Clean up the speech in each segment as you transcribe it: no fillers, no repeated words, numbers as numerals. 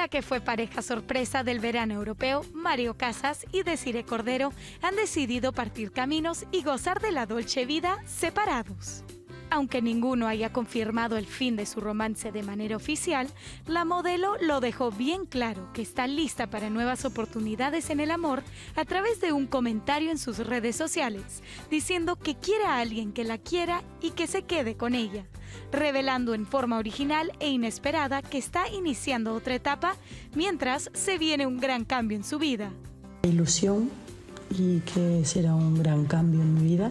La que fue pareja sorpresa del verano europeo, Mario Casas y Desiree Cordero, han decidido partir caminos y gozar de la dolce vida separados. Aunque ninguno haya confirmado el fin de su romance de manera oficial, la modelo lo dejó bien claro que está lista para nuevas oportunidades en el amor a través de un comentario en sus redes sociales, diciendo que quiere a alguien que la quiera y que se quede con ella, revelando en forma original e inesperada que está iniciando otra etapa mientras se viene un gran cambio en su vida. Ilusión y que será un gran cambio en mi vida.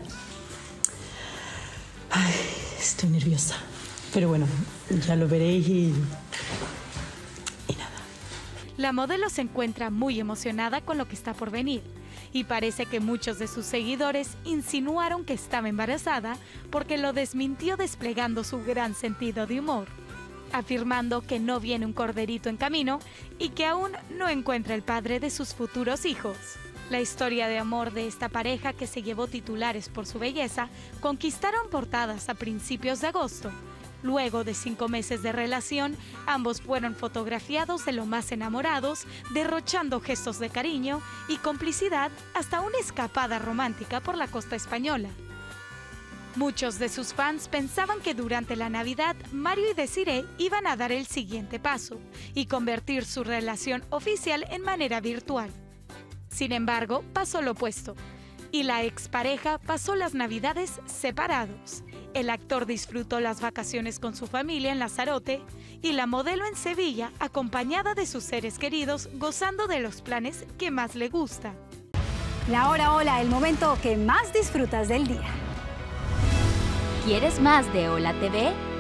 Ay, estoy nerviosa, pero bueno, ya lo veréis y nada. La modelo se encuentra muy emocionada con lo que está por venir y parece que muchos de sus seguidores insinuaron que estaba embarazada porque lo desmintió desplegando su gran sentido de humor, afirmando que no viene un corderito en camino y que aún no encuentra el padre de sus futuros hijos. La historia de amor de esta pareja, que se llevó titulares por su belleza, conquistaron portadas a principios de agosto. Luego de 5 meses de relación, ambos fueron fotografiados de lo más enamorados, derrochando gestos de cariño y complicidad hasta una escapada romántica por la costa española. Muchos de sus fans pensaban que durante la Navidad, Mario y Desiree iban a dar el siguiente paso y convertir su relación oficial en manera virtual. Sin embargo, pasó lo opuesto, y la expareja pasó las Navidades separados. El actor disfrutó las vacaciones con su familia en Lanzarote y la modelo en Sevilla, acompañada de sus seres queridos, gozando de los planes que más le gusta. La hora hola, el momento que más disfrutas del día. ¿Quieres más de Hola TV?